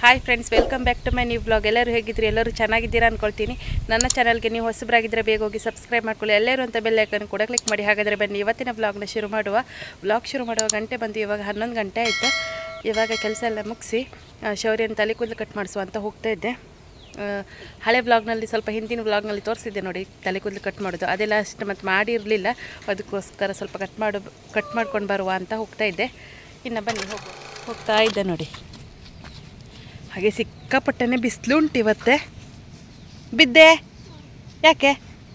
Hi friends, welcome back to my new vlog. ಎಲ್ಲರೂ ಹೇಗಿದ್ರಿ? ಎಲ್ಲರೂ ಚೆನ್ನಾಗಿದ್ದೀರಾ ಅಂದ್ಕೊಳ್ತೀನಿ. ನನ್ನ ಚಾನಲ್ಗೆ ನೀವು ಹೊಸಬರಾಗಿದ್ದರೆ ಬೇಗ ಹೋಗಿ ಸಬ್ಸ್ಕ್ರೈಬ್ ಮಾಡ್ಕೊಳ್ಳಿ. ಎಲ್ಲರೂ ಅಂತ ಬೆಲ್ ಐಕನ್ ಕೂಡ ಕ್ಲಿಕ್ ಮಾಡಿ. ಹಾಗಾದರೆ ಬನ್ನಿ ಇವತ್ತಿನ ವ್ಲಾಗ್ನ ಶುರು ಮಾಡುವ. ವ್ಲಾಗ್ ಶುರು ಮಾಡುವ ಗಂಟೆ ಬಂದು ಇವಾಗ 11 ಗಂಟೆ ಆಯಿತು. ಇವಾಗ ಕೆಲಸ ಎಲ್ಲ ಮುಗಿಸಿ ಶೌರ್ಯನ ತಲೆ ಕೂದಲು ಕಟ್ ಮಾಡಿಸುವ ಅಂತ ಹೋಗ್ತಾ ಇದ್ದೆ. ಹಳೆ ವ್ಲಾಗ್ನಲ್ಲಿ ಸ್ವಲ್ಪ ಹಿಂದಿನ ವ್ಲಾಗ್ನಲ್ಲಿ ತೋರಿಸಿದ್ದೆ ನೋಡಿ, ತಲೆ ಕೂದಲು ಕಟ್ ಮಾಡೋದು. ಅದೆಲ್ಲ ಅಷ್ಟು ಮತ್ತು ಮಾಡಿರಲಿಲ್ಲ, ಅದಕ್ಕೋಸ್ಕರ ಸ್ವಲ್ಪ ಕಟ್ ಮಾಡ್ಕೊಂಡು ಬರುವ ಅಂತ ಹೋಗ್ತಾ ಇದ್ದೆ. ಇನ್ನು ಬನ್ನಿ ಹೋಗ್ತಾ ಇದ್ದೆ ನೋಡಿ. ಹಾಗೆ ಸಿಕ್ಕಾಪಟ್ಟನೆ ಬಿಸಿಲು ಉಂಟು ಇವತ್ತೆ. ಬಿದ್ದೆ ಯಾಕೆ?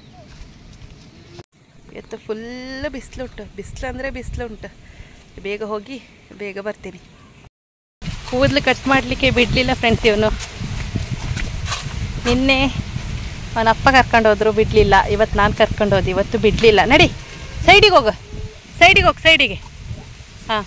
ಇವತ್ತು ಫುಲ್ಲು ಬಿಸಿಲು ಉಂಟು. ಬಿಸಿಲು ಅಂದರೆ ಬಿಸಿಲು ಉಂಟು. ಬೇಗ ಹೋಗಿ ಬೇಗ ಬರ್ತೀನಿ. ಕೂದಲು ಕಟ್ ಮಾಡಲಿಕ್ಕೆ ಬಿಡಲಿಲ್ಲ ಫ್ರೆಂಡ್ಸ್ ಇವನು. ನಿನ್ನೆ ಅವನ ಅಪ್ಪ ಕರ್ಕೊಂಡು ಹೋದ್ರು, ಬಿಡಲಿಲ್ಲ. ಇವತ್ತು ನಾನು ಕರ್ಕೊಂಡು ಹೋದೆ, ಇವತ್ತು ಬಿಡಲಿಲ್ಲ. ನಡಿ ಸೈಡಿಗೆ ಹೋಗು, ಸೈಡಿಗೆ. ಹಾಂ,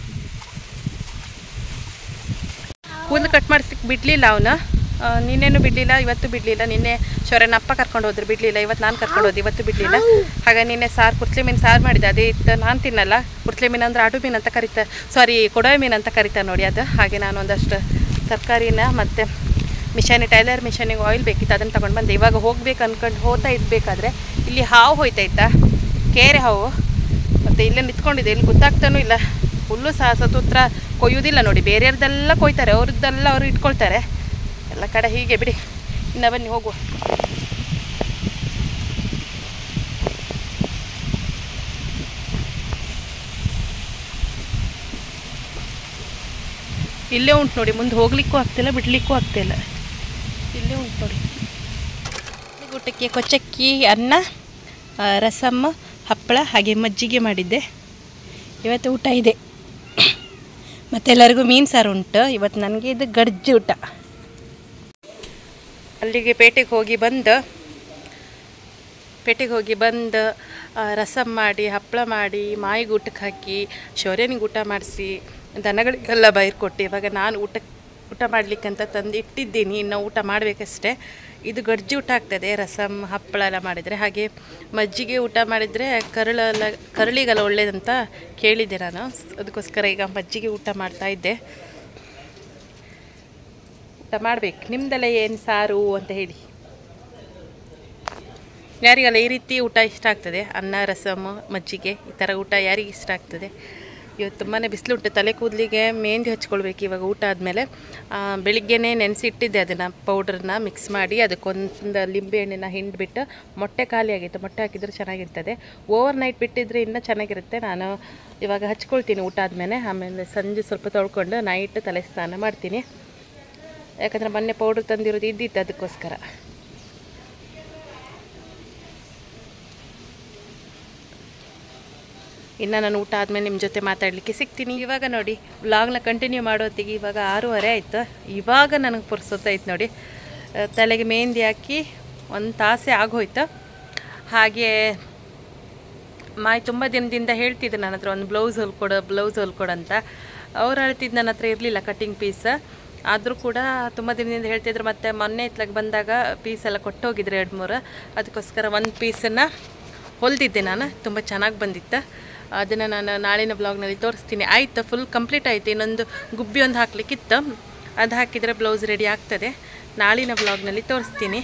ಕೂದಲು ಕಟ್ ಮಾಡಿಸಿಕ್ಕೆ ಬಿಡಲಿಲ್ಲ ಅವನು. ನಿನ್ನೇನು ಬಿಡಲಿಲ್ಲ, ಇವತ್ತು ಬಿಡಲಿಲ್ಲ. ನಿನ್ನೆ ಶೌರ್ಯನ ಅಪ್ಪ ಕರ್ಕೊಂಡು ಹೋದ್ರು, ಬಿಡಲಿಲ್ಲ. ಇವತ್ತು ನಾನು ಕರ್ಕೊಂಡು ಹೋದೆ, ಇವತ್ತು ಬಿಡಲಿಲ್ಲ. ಹಾಗೆ ನಿನ್ನೆ ಕುರ್ಚಲೆ ಮೀನು ಸಾರು ಮಾಡಿದೆ, ಅದೇ ಇತ್ತು. ನಾನು ತಿನ್ನಲ್ಲ. ಕುರ್ಚಲೆ ಮೀನು ಅಂದರೆ ಆಡು ಮೀನು ಅಂತ ಕರೀತಾರೆ, ಕೊಡವೆ ಮೀನು ಅಂತ ಕರೀತಾರೆ ನೋಡಿ ಅದು. ಹಾಗೆ ನಾನು ಒಂದಷ್ಟು ತರಕಾರಿನ ಮತ್ತು ಟೈಲರ್ ಮಿಷನಿಗೆ ಆಯಿಲ್ ಬೇಕಿತ್ತು, ಅದನ್ನು ತೊಗೊಂಡು ಬಂದೆ. ಇವಾಗ ಹೋಗ್ಬೇಕು ಅಂದ್ಕೊಂಡು ಹೋಗ್ತಾ ಇರಬೇಕಾದ್ರೆ ಇಲ್ಲಿ ಹಾವು ಹೋಯ್ತಾಯ್ತಾ, ಕೇರೆ ಹಾವು. ಮತ್ತು ಇಲ್ಲೇ ನಿಂತ್ಕೊಂಡಿದೆ, ಇಲ್ಲಿ ಗೊತ್ತಾಗ್ತಾನೂ ಇಲ್ಲ. ಫುಲ್ಲು ಸತೂತ್ರ ಕೊಯ್ಯೋದಿಲ್ಲ ನೋಡಿ, ಬೇರೆಯವ್ರದ್ದೆಲ್ಲ ಕೊಯ್ತಾರೆ, ಅವ್ರದ್ದೆಲ್ಲ ಅವರು ಇಟ್ಕೊಳ್ತಾರೆ. ಎಲ್ಲ ಕಡೆ ಹೀಗೆ ಬಿಡಿ. ಇನ್ನು ಬನ್ನಿ ಹೋಗುವ. ಇಲ್ಲೇ ಉಂಟು ನೋಡಿ, ಮುಂದೆ ಹೋಗ್ಲಿಕ್ಕೂ ಆಗ್ತಿಲ್ಲ, ಬಿಡಲಿಕ್ಕೂ ಆಗ್ತಿಲ್ಲ. ಇಲ್ಲೇ ಉಂಟು ನೋಡಿ. ಊಟಕ್ಕೆ ಕೊಚ್ಚಕ್ಕಿ, ಅನ್ನ, ರಸಮ್, ಹಪ್ಪಳ ಹಾಗೆ ಮಜ್ಜಿಗೆ ಮಾಡಿದ್ದೆ. ಇವತ್ತು ಊಟ ಇದೆ. ಮತ್ತೆಲ್ಲರಿಗೂ ಮೀನು ಸಾರು ಉಂಟು. ಇವತ್ತು ನನಗೆ ಇದು ಗಡ್ಜಿ ಊಟ. ಅಲ್ಲಿಗೆ ಪೇಟೆಗೆ ಹೋಗಿ ಬಂದು ರಸಮ್ ಮಾಡಿ, ಹಪ್ಪಳ ಮಾಡಿ, ಮಾಯಿಗೆ ಊಟಕ್ಕೆ ಹಾಕಿ, ಶೌರ್ಯನಿಗೆ ಊಟ ಮಾಡಿಸಿ, ದನಗಳಿಗೆಲ್ಲ ಬೈರು ಕೊಟ್ಟು ಇವಾಗ ನಾನು ಊಟ ಮಾಡಲಿಕ್ಕಂತ ತಂದು ಇಟ್ಟಿದ್ದೀನಿ. ಇನ್ನು ಊಟ ಮಾಡಬೇಕಷ್ಟೇ. ಇದು ಗಡ್ಜಿ ಊಟ ಆಗ್ತದೆ, ರಸಮ್ ಹಪ್ಪಳ ಎಲ್ಲ ಮಾಡಿದರೆ. ಹಾಗೆ ಮಜ್ಜಿಗೆ ಊಟ ಮಾಡಿದರೆ ಕರಳಿಗೆಲ್ಲ ಒಳ್ಳೇದಂತ ಕೇಳಿದ್ದೆ ನಾನು. ಅದಕ್ಕೋಸ್ಕರ ಈಗ ಮಜ್ಜಿಗೆ ಊಟ ಮಾಡ್ತಾಯಿದ್ದೆ. ಊಟ ಮಾಡಬೇಕು. ನಿಮ್ಮದೆಲ್ಲ ಏನು ಸಾರು ಅಂತ ಹೇಳಿ. ಯಾರಿಗೆಲ್ಲ ಈ ರೀತಿ ಊಟ ಇಷ್ಟ ಆಗ್ತದೆ? ಅನ್ನ, ರಸಮ್, ಮಜ್ಜಿಗೆ ಈ ಥರ ಊಟ ಯಾರಿಗೆ ಇಷ್ಟ ಆಗ್ತದೆ? ಇವತ್ತು ತುಂಬಾ ಬಿಸಿಲು ಉಂಟು. ತಲೆ ಕೂದಲಿಗೆ ಮೆಹಂದಿ ಹಚ್ಕೊಳ್ಬೇಕು ಇವಾಗ ಊಟ ಆದಮೇಲೆ. ಬೆಳಿಗ್ಗೆನೇ ನೆನೆಸಿ ಇಟ್ಟಿದ್ದೆ, ಅದನ್ನು ಪೌಡ್ರನ್ನ ಮಿಕ್ಸ್ ಮಾಡಿ ಅದಕ್ಕೊಂದು ಲಿಂಬೆ ಹಣ್ಣಿನ ಹಿಂಡ್ಬಿಟ್ಟು. ಮೊಟ್ಟೆ ಖಾಲಿ ಆಗಿತ್ತು, ಮೊಟ್ಟೆ ಹಾಕಿದರೆ ಚೆನ್ನಾಗಿರ್ತದೆ. ಓವರ್ ನೈಟ್ ಬಿಟ್ಟಿದ್ರೆ ಇನ್ನೂ ಚೆನ್ನಾಗಿರುತ್ತೆ. ನಾನು ಇವಾಗ ಹಚ್ಕೊಳ್ತೀನಿ ಊಟ ಆದಮೇಲೆ. ಆಮೇಲೆ ಸಂಜೆ ಸ್ವಲ್ಪ ತೊಳ್ಕೊಂಡು ನೈಟ್ ತಲೆ ಸ್ನಾನ ಮಾಡ್ತೀನಿ. ಯಾಕಂದರೆ ಮೊನ್ನೆ ಪೌಡ್ರ್ ತಂದಿರೋದು ಇದ್ದಿತ್ತು, ಅದಕ್ಕೋಸ್ಕರ. ಇನ್ನು ನಾನು ಊಟ ಆದಮೇಲೆ ನಿಮ್ಮ ಜೊತೆ ಮಾತಾಡಲಿಕ್ಕೆ ಸಿಗ್ತೀನಿ. ಇವಾಗ ನೋಡಿ, ವ್ಲಾಗ್ನ ಕಂಟಿನ್ಯೂ ಮಾಡೋತ್ತಿಗೆ ಇವಾಗ 6:30 ಆಯಿತು. ಇವಾಗ ನನಗೆ ಪುರ್ಸೊತ್ತಾಯ್ತು ನೋಡಿ. ತಲೆಗೆ ಮೆಹಂದಿ ಹಾಕಿ 1 ತಾಸೆ ಆಗೋಯ್ತು. ಹಾಗೆ ಮಾಯಿ ತುಂಬ ದಿನದಿಂದ ಹೇಳ್ತಿದ್ದೆ ನನ್ನ ಹತ್ರ, ಒಂದು ಬ್ಲೌಸ್ ಹೊಲ್ಕೊಡು ಅಂತ. ಅವ್ರು ಹೇಳ್ತಿದ್ದು, ನನ್ನ ಹತ್ರ ಇರಲಿಲ್ಲ ಕಟ್ಟಿಂಗ್ ಪೀಸ್. ಆದರೂ ಕೂಡ ತುಂಬ ದಿನದಿಂದ ಹೇಳ್ತಿದ್ರು. ಮತ್ತು ಮೊನ್ನೆ ಇತ್ಲಾಗ ಬಂದಾಗ ಪೀಸೆಲ್ಲ ಕೊಟ್ಟೋಗಿದ್ರು 2-3. ಅದಕ್ಕೋಸ್ಕರ ಒಂದು ಪೀಸನ್ನು ಹೊಲಿದಿದ್ದೆ ನಾನು. ತುಂಬ ಚೆನ್ನಾಗಿ ಬಂದಿತ್ತು. ಅದನ್ನು ನಾನು ನಾಳಿನ ಬ್ಲಾಗ್ನಲ್ಲಿ ತೋರಿಸ್ತೀನಿ. ಆಯಿತು, ಫುಲ್ ಕಂಪ್ಲೀಟ್ ಆಯಿತು. ಇನ್ನೊಂದು ಗುಬ್ಬಿ ಒಂದು ಹಾಕಲಿಕ್ಕಿತ್ತು, ಅದು ಹಾಕಿದರೆ ಬ್ಲೌಸ್ ರೆಡಿ ಆಗ್ತದೆ. ನಾಳಿನ ಬ್ಲಾಗ್ನಲ್ಲಿ ತೋರಿಸ್ತೀನಿ.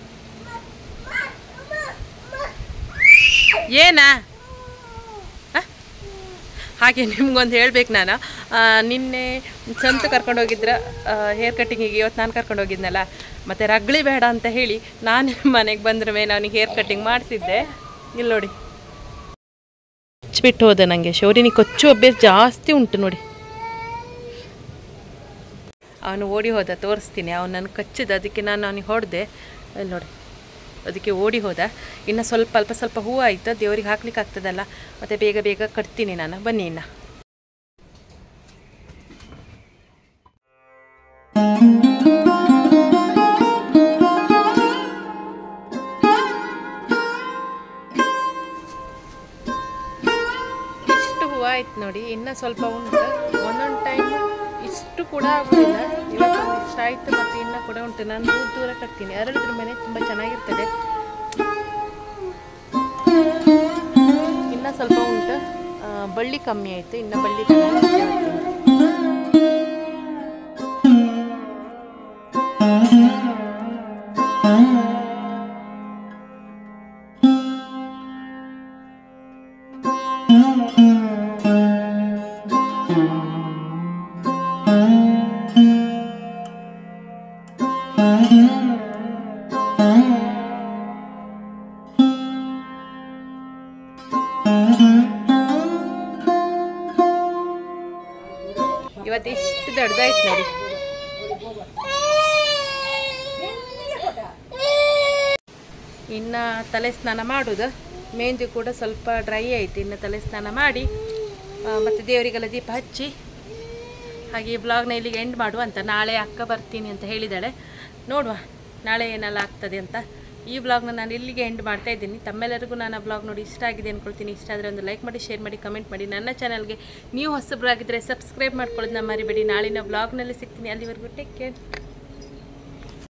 ಏನಾ? ಹಾಗೆ ನಿಮ್ಗೊಂದು ಹೇಳ್ಬೇಕು, ನಾನು ನಿನ್ನೆ ಸಂತು ಕರ್ಕೊಂಡು ಹೋಗಿದ್ರೆ ಹೇರ್ ಕಟ್ಟಿಂಗಿಗೆ. ಇವತ್ತು ನಾನು ಕರ್ಕೊಂಡು ಹೋಗಿದ್ನಲ್ಲ, ಮತ್ತು ರಗ್ಳಿ ಬೇಡ ಅಂತ ಹೇಳಿ ನಾನು ಮನೆಗೆ ಬಂದ್ರ ಮೇಲೆ ಅವನಿಗೆ ಹೇರ್ ಕಟ್ಟಿಂಗ್ ಮಾಡಿಸಿದ್ದೆ. ಇಲ್ಲಿ ನೋಡಿ, ಹಚ್ಬಿಟ್ಟು ಹೋದೆ. ನನಗೆ ಶೌರ್ಯನಿಗೆ ಕೊಚ್ಚು ಅಭ್ಯಾಸ ಜಾಸ್ತಿ ಉಂಟು ನೋಡಿ. ಅವನು ಓಡಿ ಹೋದ, ತೋರಿಸ್ತೀನಿ. ಅವನು ನನಗೆ ಕಚ್ಚಿದ, ಅದಕ್ಕೆ ನಾನು ಅವನಿಗೆ ಹೊಡೆದೆ. ಅಲ್ಲಿ ನೋಡಿ, ಅದಕ್ಕೆ ಓಡಿ ಹೋದ. ಇನ್ನು ಅಲ್ಪ ಸ್ವಲ್ಪ ಹೂವು ಆಯಿತು, ದೇವ್ರಿಗೆ ಹಾಕ್ಲಿಕ್ಕೆ ಆಗ್ತದಲ್ಲ, ಮತ್ತು ಬೇಗ ಕಟ್ತೀನಿ ನಾನು. ಬನ್ನಿ ಇನ್ನು. ಇಷ್ಟು ಹೂವು ಆಯ್ತು ನೋಡಿ, ಇನ್ನು ಸ್ವಲ್ಪ ಉಂಟು. ಒಂದೊಂದು ಟೈಮ್ ಇಷ್ಟು ಕೂಡ ಆಗೋದಿಲ್ಲ. ಇವತ್ತು ಇಷ್ಟ ಆಯಿತು, ಮತ್ತು ಇನ್ನು ಕೂಡ ಉಂಟು. ನಾನು ದೂರ ಕಟ್ತೀನಿ, ಅರಳಿದ್ರ ಮೇಲೆ ತುಂಬ ಚೆನ್ನಾಗಿರ್ತದೆ. ಇನ್ನು ಸ್ವಲ್ಪ ಉಂಟು, ಬಳ್ಳಿ ಕಮ್ಮಿ ಆಯಿತು. ಇನ್ನು ಬಳ್ಳಿ ಇವತ್ತು ಇಷ್ಟು ದೊಡ್ಡದಾಯ್ತು ನೋಡಿ. ಇನ್ನು ತಲೆ ಸ್ನಾನ ಮಾಡೋದು, ಮೆಹಂದಿ ಕೂಡ ಸ್ವಲ್ಪ ಡ್ರೈ ಆಯಿತು. ಇನ್ನು ತಲೆ ಸ್ನಾನ ಮಾಡಿ ಮತ್ತು ದೇವರಿಗೆಲ್ಲ ದೀಪ ಹಚ್ಚಿ ಹಾಗೆ ಈ ಬ್ಲಾಗ್ನ ಇಲ್ಲಿಗೆ ಎಂಡ್ ಮಾಡುವ ಅಂತ. ನಾಳೆ ಅಕ್ಕ ಬರ್ತೀನಿ ಅಂತ ಹೇಳಿದ್ದಾಳೆ, ನೋಡುವ ನಾಳೆ ಏನೆಲ್ಲ ಆಗ್ತದೆ ಅಂತ. ಈ ಬ್ಲಾಗ್ನ ನಾನು ಇಲ್ಲಿಗೆ ಎಂಡ್ ಮಾಡ್ತಾ ಇದ್ದೀನಿ. ತಮ್ಮೆಲ್ಲರಿಗೂ ನಾನು ಆ ಬ್ಲಾಗ್ ನೋಡಿ ಇಷ್ಟ ಆಗಿದೆ ಅಂದ್ಕೊಳ್ತೀನಿ. ಇಷ್ಟ ಆದರೆ ಒಂದು ಲೈಕ್ ಮಾಡಿ, ಶೇರ್ ಮಾಡಿ, ಕಮೆಂಟ್ ಮಾಡಿ. ನನ್ನ ಚಾನಲ್ಗೆ ನೀವು ಹೊಸಬರಾಗಿದ್ದರೆ ಸಬ್ಸ್ಕ್ರೈಬ್ ಮಾಡ್ಕೊಳ್ಳೋದನ್ನ ಮರಿಬೇಡಿ. ನಾಳಿನ ಬ್ಲಾಗ್ನಲ್ಲಿ ಸಿಗ್ತೀನಿ. ಅಲ್ಲಿವರೆಗೂ ಟೇಕ್ ಕೇರ್.